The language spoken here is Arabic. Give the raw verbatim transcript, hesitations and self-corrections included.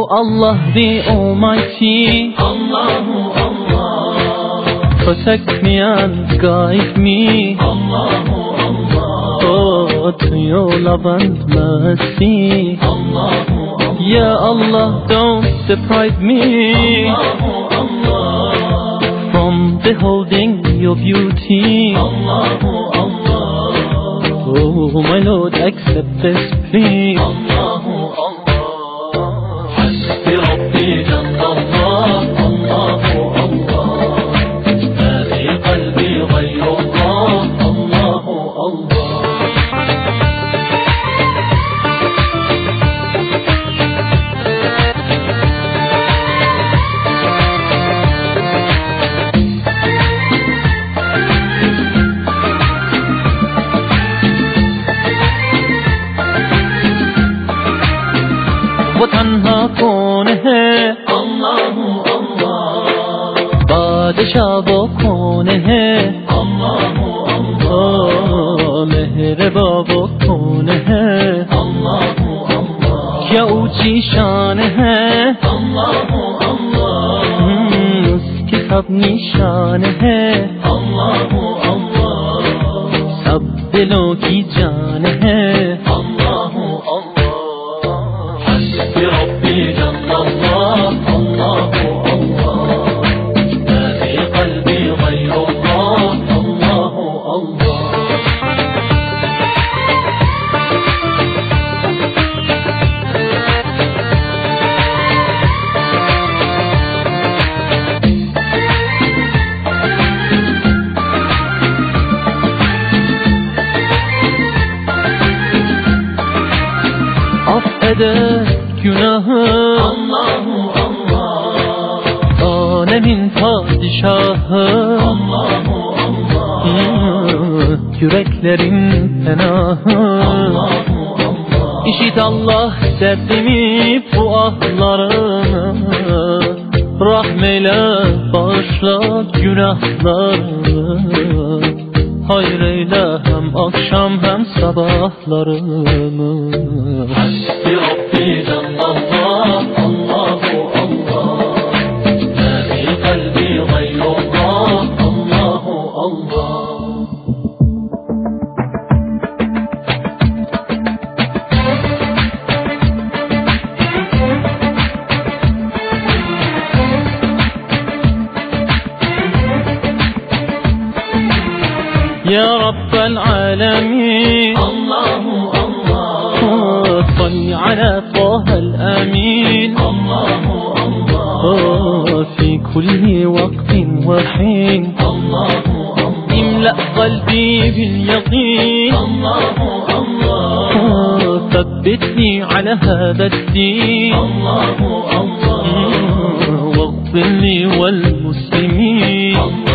Allah the Almighty, Allahu Allah, protect me and guide me, Allahu Allah, oh, to your love and mercy, Allahu Allah, Ya Allah, don't deprive me Allahu Allah, from beholding your beauty. Allahu Allah, Oh my Lord, accept this plea. Allahu Allah, Hasbi Rabbi Jalla Allah, Allahu Allah, Ma fi qalbi ghayru Allah, Allahu Allah. वो तन्हा कौन है, Allahu Allah, बादशाह वो कौन है, Allahu Allah, ओ मेहरबा वो कौन है, Allahu Allah, क्या ऊंची शान है, Allahu Allah, हम्म, उसकी सब निशान है, Allahu Allah, सब दिलों की जान है। Allahu Allah, Hasbi Rabbi Jalla Allah, Allahu Allah, Ma fi qalbi ghayru Allah, Allahu Allah. Affeder günahı Allahu Allah, alemin padişahı, Allahu Allah, hmm, yüreklerin fenahı. Allahu Allah, İşit Allah derdimi, bu ahlarımı, rahmeyle bağışla günahlarımı, hayreyle hem akşam hem sabahlarımı. Hasbi Rabbi Jalla Allah, Allahu Allah, Ma fi qalbi ghayru Allah, Allahu Allah. يا رب العالمين الله الله صل على طه الأمين الله الله في كل وقت وحين الله الله املأ قلبي باليقين الله الله ثبتني على هذا الدين الله الله واغفر لي والمسلمين.